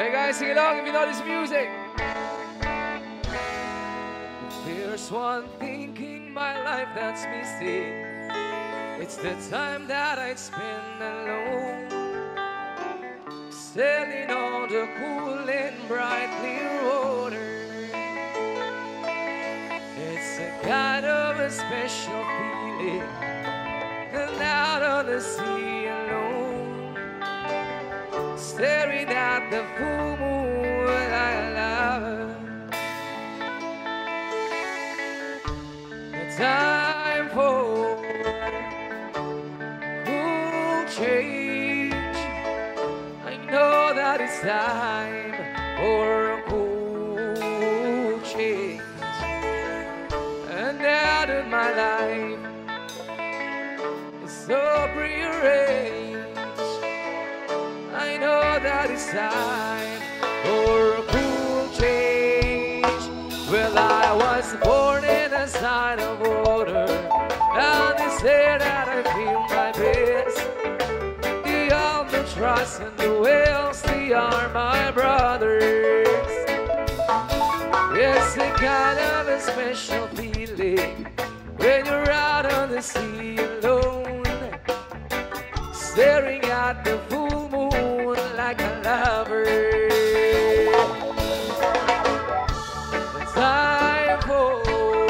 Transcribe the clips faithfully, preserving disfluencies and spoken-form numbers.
Hey guys, sing along if you know this music. There's one thing in my life that's missing. It's the time that I spend alone, sailing on the cool and bright clear water. It's a kind of a special feeling, and out on the sea alone, staring at the full moon like a lover. The time for cool change. I know that it's time for a cool change. And now that my life is so prearranged, I know that it's time for a cool change. Well, I was born in a sign of water, and they say that I feel my best. The albatross and the whales, they are my brothers. It's a kind of a special feeling when you're out on the sea alone, staring at the full moon like a lover. The time for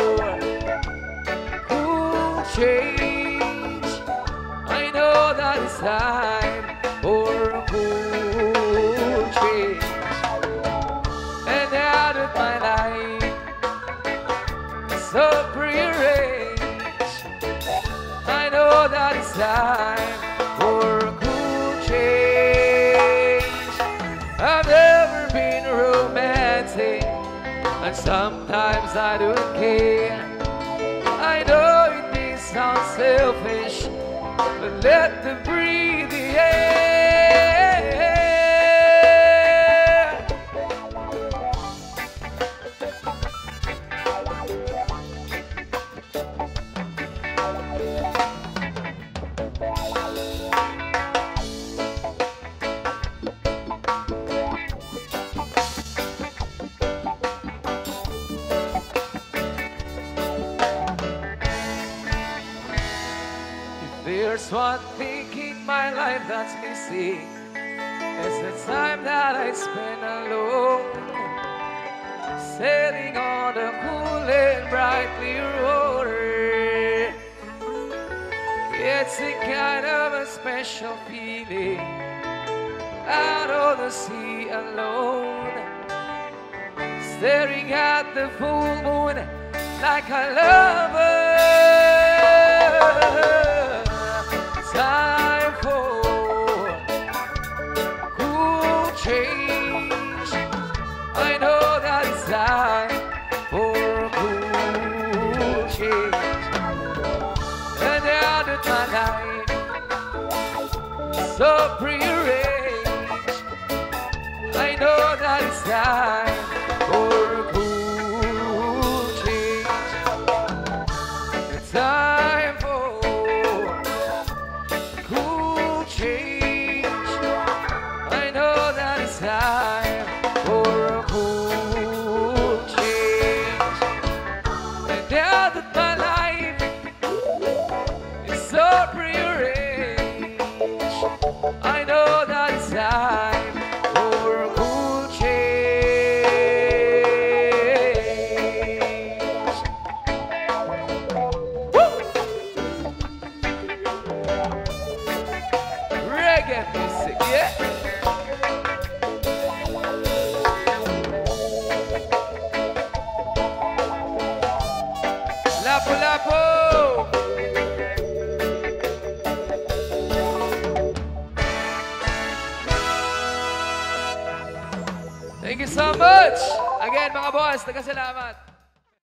cool change. I know that it's time for a cool change. And now that my life is so prearranged, I know that it's time for a cool change. I've never been romantic, and sometimes I don't care. I know it may sound selfish, but let them breathe the air. There's one thing in my life that's missing. It's the time that I spend alone, sailing on the cool and bright clear water. It's a kind of a special feeling, out on the sea alone, staring at the full moon like a lover. Time for cool change. I know that it's time for cool change. And now that my life is so prearranged, I know that it's time for cool change. It's time for time for a cool change. And now that my life is so prearranged, I know that it's time for a cool change. Woo! Reggae music, yeah. Lapo, lapo. Thank you so much. Again, mga boss, nagkasalamat.